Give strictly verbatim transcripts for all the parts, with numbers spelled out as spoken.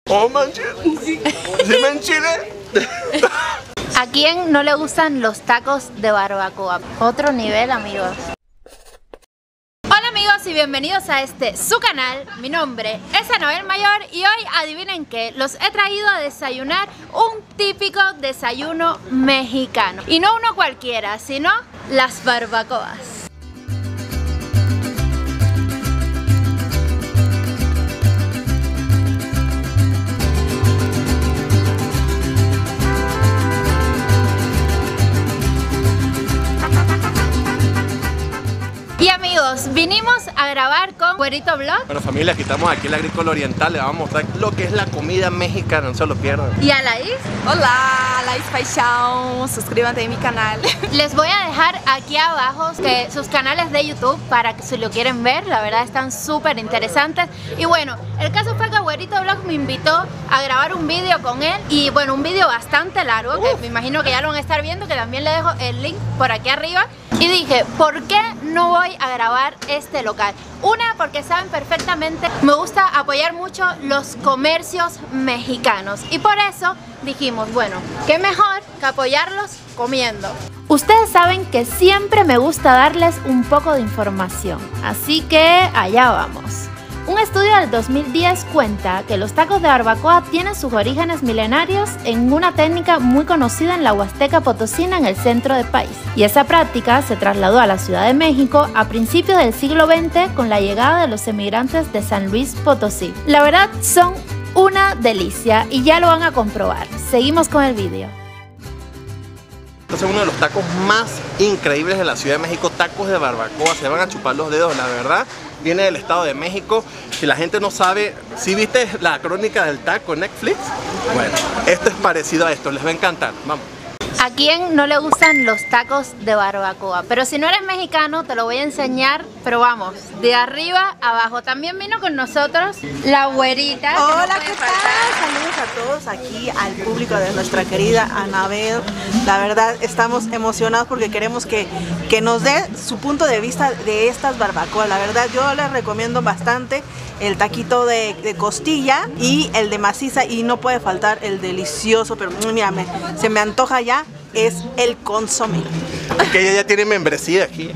Oh, manches. ¿Sí me enchilé? ¿A quién no le gustan los tacos de barbacoa? Otro nivel, amigos. Hola amigos y bienvenidos a este su canal. Mi nombre es Anabel Mayor y hoy adivinen qué, los he traído a desayunar un típico desayuno mexicano. Y no uno cualquiera, sino las barbacoas. Y amigos, vinimos a grabar con Güerito Vlog. Bueno familia, aquí estamos aquí en la Agrícola Oriental. Le vamos a mostrar lo que es la comida mexicana, no se lo pierdan. Y a Laís. Hola, Laís Paixão, suscríbete a mi canal. Les voy a dejar aquí abajo que sus canales de YouTube para que si lo quieren ver, la verdad están súper interesantes. Y bueno, el caso fue que Güerito Vlog me invitó a grabar un vídeo con él. Y bueno, un vídeo bastante largo, que me imagino que ya lo van a estar viendo, que también le dejo el link por aquí arriba. Y dije, ¿por qué no voy a grabar este local? Una, porque saben perfectamente, me gusta apoyar mucho los comercios mexicanos. Y por eso dijimos, bueno, qué mejor que apoyarlos comiendo. Ustedes saben que siempre me gusta darles un poco de información, así que allá vamos. Un estudio del dos mil diez cuenta que los tacos de barbacoa tienen sus orígenes milenarios en una técnica muy conocida en la Huasteca Potosina en el centro del país. Y esa práctica se trasladó a la Ciudad de México a principios del siglo veinte con la llegada de los emigrantes de San Luis Potosí. La verdad son una delicia y ya lo van a comprobar. Seguimos con el vídeo. Este es uno de los tacos más increíbles de la Ciudad de México, tacos de barbacoa, se van a chupar los dedos, la verdad. Viene del Estado de México. Si la gente no sabe, si viste la crónica del taco en Netflix, bueno, esto es parecido a esto, les va a encantar, vamos. ¿A quién no le gustan los tacos de barbacoa? Pero si no eres mexicano te lo voy a enseñar, pero vamos, de arriba a abajo. También vino con nosotros la Güerita. Hola, no ¿qué tal? Saludos a todos aquí, al público de nuestra querida Anabel. La verdad estamos emocionados porque queremos que, que nos dé su punto de vista de estas barbacoas. La verdad yo les recomiendo bastante el taquito de, de costilla y el de maciza, y no puede faltar el delicioso, pero mira, me, se me antoja ya, es el consomé. Que ella ya tiene membresía aquí.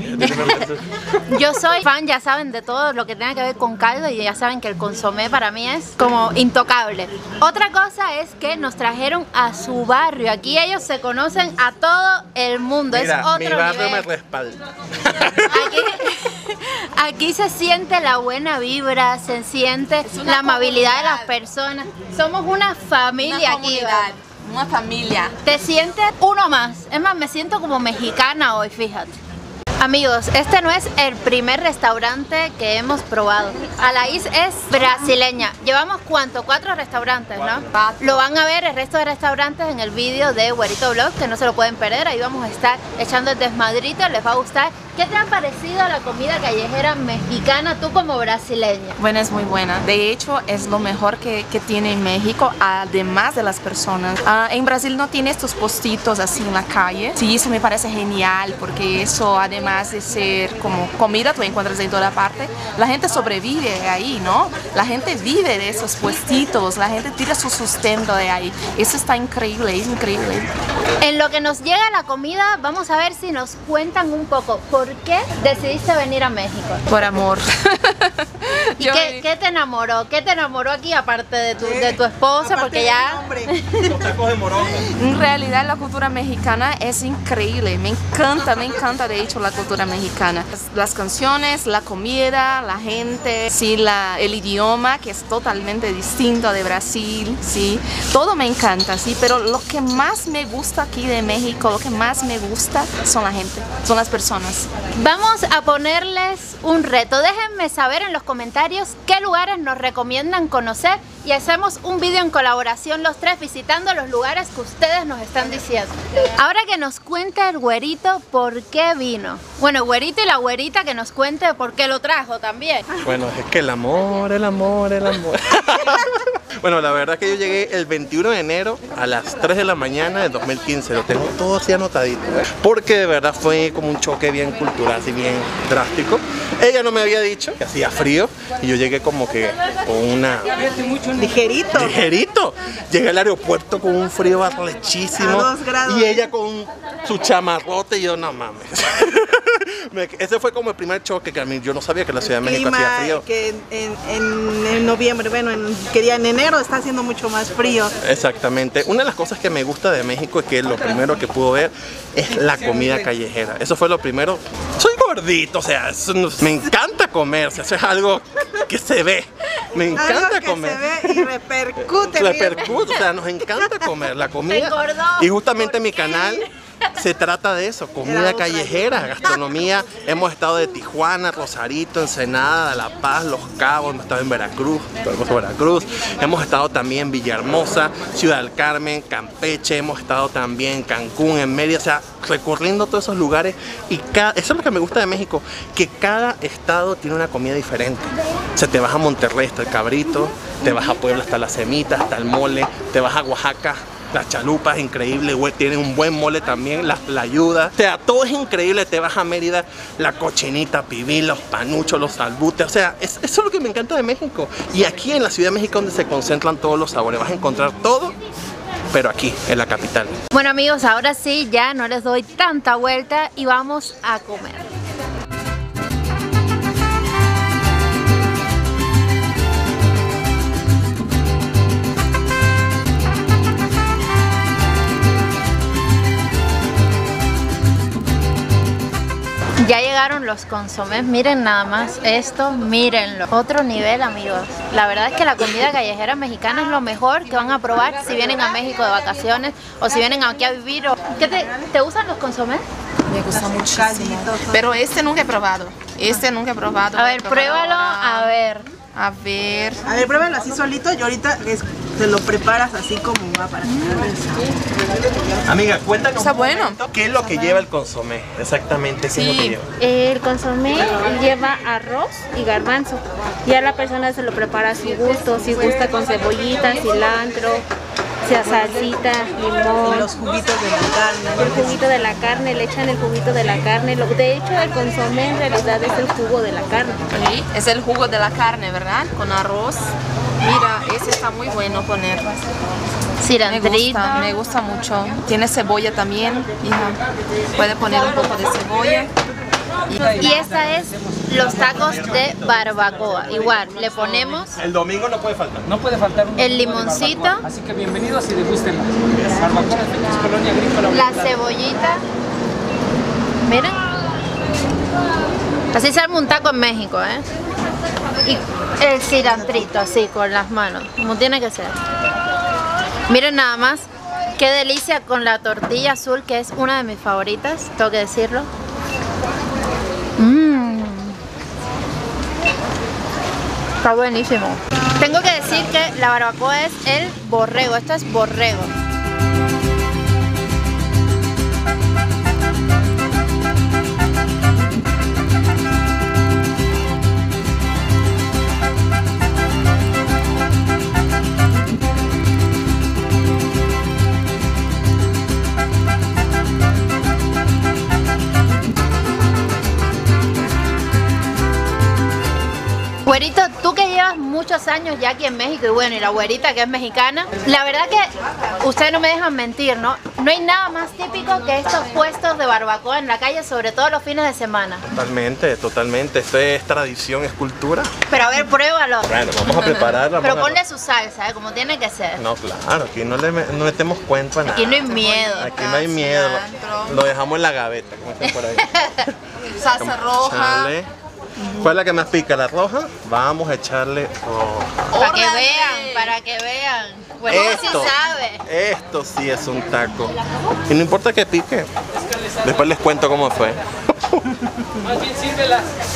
Yo soy fan, ya saben, de todo lo que tenga que ver con caldo, y ya saben que el consomé para mí es como intocable. Otra cosa es que nos trajeron a su barrio. Aquí ellos se conocen a todo el mundo. Mira, es otro mi barrio nivel. me respalda. Aquí, aquí se siente la buena vibra, se siente la amabilidad de las personas. Somos una familia aquí, ¿verdad? Una familia. Te sientes uno más. Es más, me siento como mexicana hoy, fíjate. Amigos, este no es el primer restaurante que hemos probado. Alaís es brasileña. Llevamos ¿cuánto? Cuatro restaurantes, ¿no? Cuatro. Lo van a ver el resto de restaurantes en el vídeo de Güerito Vlog, que no se lo pueden perder. Ahí vamos a estar echando el desmadrito, les va a gustar. ¿Qué te ha parecido la comida callejera mexicana, tú como brasileña? Bueno, es muy buena. De hecho, es lo mejor que, que tiene en México, además de las personas. Uh, en Brasil no tiene estos postitos así en la calle. Sí, eso me parece genial, porque eso, además de ser como comida, tú encuentras en toda parte. La gente sobrevive ahí, ¿no? La gente vive de esos puestitos, la gente tira su sustento de ahí. Eso está increíble, es increíble. En lo que nos llega la comida, vamos a ver si nos cuentan un poco por qué decidiste venir a México. Por amor. ¿Y qué, qué te enamoró? ¿Qué te enamoró aquí aparte de tu, de tu esposa? Porque ya... Los tacos de moronga. En realidad la cultura mexicana es increíble, me encanta, me encanta de hecho la cultura mexicana. Las, las canciones, la comida, la gente, sí, la, el idioma que es totalmente distinto de Brasil, sí, todo me encanta, sí, pero lo que más me gusta aquí de México, lo que más me gusta son la gente, son las personas. Vamos a ponerles un reto. Déjenme saber en los comentarios qué lugares nos recomiendan conocer y hacemos un vídeo en colaboración los tres visitando los lugares que ustedes nos están diciendo. Ahora que nos cuente el Güerito por qué vino. Bueno, el Güerito y la Güerita que nos cuente por qué lo trajo también. Bueno, es que el amor, el amor, el amor. Bueno, la verdad es que yo llegué el veintiuno de enero a las tres de la mañana del dos mil quince. Lo tengo todo así anotadito, ¿eh? Porque de verdad fue como un choque bien cultural, así bien drástico. Ella no me había dicho que hacía frío y yo llegué como que con una... Ligerito. Ligerito. Llegué al aeropuerto con un frío arrechísimo. A dos grados. Y ella con su chamarrote y yo, no mames. Me- Ese fue como el primer choque que a mí, yo no sabía que la Ciudad de México hacía Clima frío. que en, en- en- en noviembre, bueno, en, quería en enero está haciendo mucho más frío. Exactamente. Una de las cosas que me gusta de México es que lo primero que puedo ver es la comida callejera. Eso fue lo primero. Soy gordito, o sea, eso no- me encanta comer, o sea, eso es algo que se ve. Me encanta Algo que comer. se ve y repercute. Repercute, o sea, nos encanta comer la comida. engordó. Y justamente ¿Por mi qué? canal se trata de eso, comida Era callejera, gastronomía. Hemos estado de Tijuana, Rosarito, Ensenada, La Paz, Los Cabos, hemos estado en Veracruz, Veracruz, Veracruz. Hemos estado también en Villahermosa, Ciudad del Carmen, Campeche, hemos estado también en Cancún, en Mérida, o sea, recorriendo todos esos lugares. Y cada, eso es lo que me gusta de México, que cada estado tiene una comida diferente. O sea, te vas a Monterrey, está el cabrito, te vas a Puebla, está la semita, está el mole, te vas a Oaxaca, las chalupas, increíble, güey, tienen un buen mole también, las playudas, o sea, todo es increíble. Te vas a Mérida, la cochinita pibil, los panuchos, los albutes, o sea, es- eso es lo que me encanta de México. Y aquí en la Ciudad de México donde se concentran todos los sabores, vas a encontrar todo, pero aquí, en la capital. Bueno amigos, ahora sí, ya no les doy tanta vuelta y vamos a comer. Ya llegaron los consomés, miren nada más esto, mírenlo. Otro nivel amigos. La verdad es que la comida callejera mexicana es lo mejor que van a probar si vienen a México de vacaciones o si vienen aquí a vivir. O... ¿Qué te, ¿te gustan los consomés? Me gusta muchísimo. calditos. Pero este nunca he probado. Este nunca he probado. A Voy ver, probar pruébalo, ahora. a ver. A ver. A ver, pruébalo así solito y ahorita es- te lo preparas así como va para que agarre el sabor. Amiga, cuéntanos Está un bueno. momento, ¿qué es lo que lleva el consomé? Exactamente, ¿qué es lo que Sí. lleva? El consomé lleva arroz y garbanzo. Ya la persona se lo prepara a su gusto, si gusta con cebollita, cilantro, sea salsita, Y limón. los juguitos de la carne. El juguito de la carne, le echan el juguito de la carne. Lo- De hecho, el consomé en realidad es el jugo de la carne. Sí, es el jugo de la carne, ¿verdad? Con arroz. Mira, ese está muy bueno poner. Me Cilantrito. gusta, me gusta mucho. Tiene cebolla también, hija. Puede poner un poco de cebolla. Y- Y esta es los tacos de barbacoa. Igual, le ponemos El domingo no puede faltar. No puede faltar un el poco de limoncito, barbacoa. Así que bienvenidos y degusten la barbacoa de Félix Colonia Agrícola. la cebollita. Miren. Así se arma un taco en México, ¿eh? Y el cilantrito, así, con las manos, como tiene que ser. Miren nada más, qué delicia con la tortilla azul, que es una de mis favoritas, tengo que decirlo. Mmm. Está buenísimo. Tengo que decir que la barbacoa es el borrego, esto es borrego. Güerito, tú que llevas muchos años ya aquí en México y bueno, y la güerita que es mexicana, la verdad que ustedes no me dejan mentir, ¿no? No hay nada más típico que estos puestos de barbacoa en la calle, sobre todo los fines de semana. Totalmente, totalmente. Esto es tradición, es cultura. Pero a ver, pruébalo. Bueno, vamos a prepararla. Pero vamos a- ponle su salsa, ¿eh? Como tiene que ser. No, claro, aquí no le me- no metemos cuento a nada. Aquí no hay miedo. Aquí no hay miedo. cilantro. Lo dejamos en la gaveta, como dicen por ahí. Salsa roja. Echarle. ¿Cuál es la que más pica? ¿La roja? Vamos a echarle roja. Para que ¡Órale! vean, para que vean. Bueno, sí sabe. esto sí es un taco. Y no importa que pique. Después les cuento cómo fue. Más bien sírvela.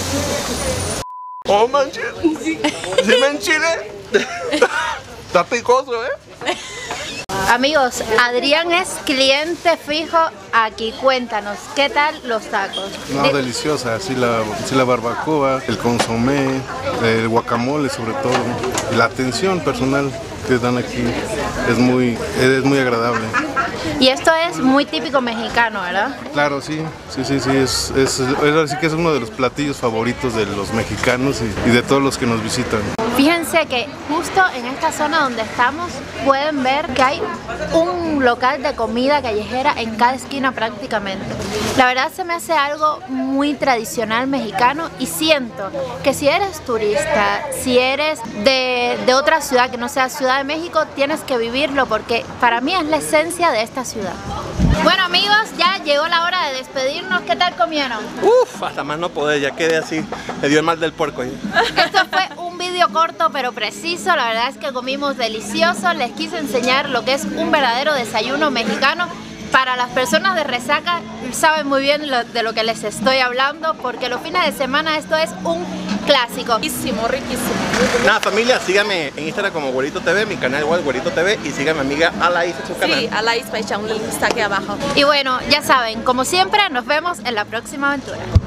Oh, manches. ¿Sí me enchilé? Está picoso, ¿eh? Amigos, Adrián es cliente fijo aquí. Cuéntanos, ¿qué tal los tacos? No, De- deliciosa, así la, sí la barbacoa, el consomé, el guacamole sobre todo, y la atención personal que dan aquí es muy, es muy agradable. Y esto es muy típico mexicano, ¿verdad? Claro, sí, sí, sí, sí, es, es, es, así que es uno de los platillos favoritos de los mexicanos y, y de todos los que nos visitan. Fíjense que justo en esta zona donde estamos pueden ver que hay un local de comida callejera en cada esquina prácticamente. La verdad se me hace algo muy tradicional mexicano y siento que si eres turista, si eres de, de otra ciudad que no sea Ciudad de México, tienes que vivirlo porque para mí es la esencia de esta ciudad. Bueno amigos, ya llegó la hora de despedirnos. ¿Qué tal comieron? Uf, hasta más no poder, ya quedé así, me dio el mal del puerco ahí. Esto fue un vídeo corto pero preciso, la verdad es que comimos delicioso, les quise enseñar lo que es un verdadero desayuno mexicano. Para las personas de resaca saben muy bien lo, de lo que les estoy hablando porque los fines de semana esto es un clásico. Riquísimo, riquísimo. Nada familia, síganme en Instagram como Güerito T V, mi canal igual Güerito T V y síganme amiga Alaís en su canal. Sí, Alaís Paixão, el link está aquí abajo. Y bueno, ya saben, como siempre nos vemos en la próxima aventura.